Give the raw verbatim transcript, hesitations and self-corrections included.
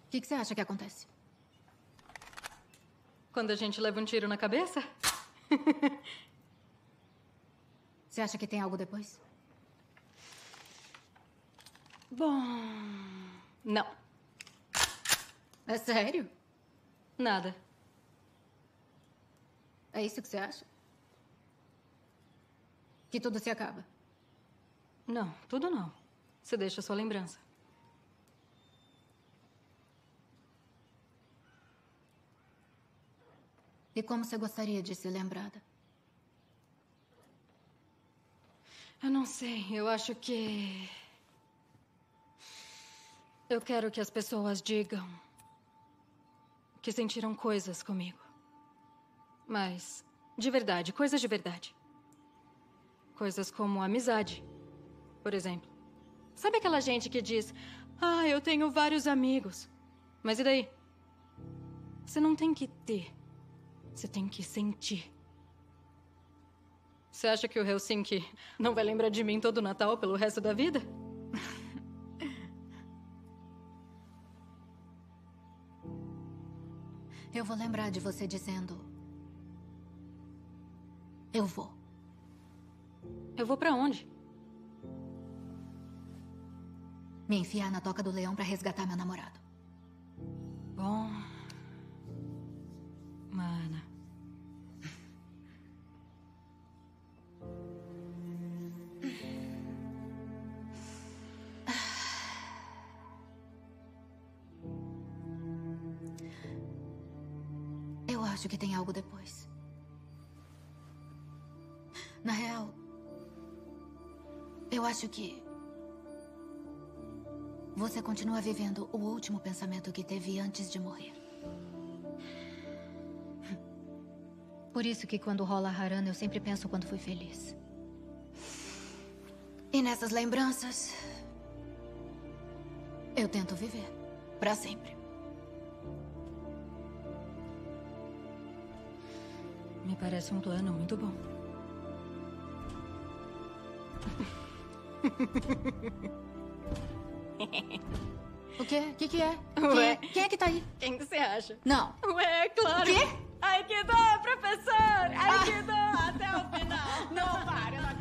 O que, que você acha que acontece? Quando a gente leva um tiro na cabeça? Você acha que tem algo depois? Bom... Não. É sério? Nada. É isso que você acha? Que tudo se acaba? Não, tudo não. Você deixa a sua lembrança. E como você gostaria de ser lembrada? Eu não sei, eu acho que... Eu quero que as pessoas digam que sentiram coisas comigo. Mas, de verdade, coisas de verdade. Coisas como amizade, por exemplo. Sabe aquela gente que diz: ah, eu tenho vários amigos. Mas e daí? Você não tem que ter. Você tem que sentir. Você acha que o Helsinki não vai lembrar de mim todo Natal pelo resto da vida? Eu vou lembrar de você dizendo... Eu vou. Eu vou pra onde? Me enfiar na Toca do Leão pra resgatar meu namorado. Bom... Mana... Eu acho que tem algo depois. Na real, eu acho que você continua vivendo o último pensamento que teve antes de morrer. Por isso que quando rola a Harana, eu sempre penso quando fui feliz. E nessas lembranças, eu tento viver pra sempre. Me parece um plano muito bom. O quê? O que que é? Ué. Quem, quem é que tá aí? Quem que você acha? Não. Ué, é claro. Quê? Aikido, professor! Aikido, até o final. Não, para, eu não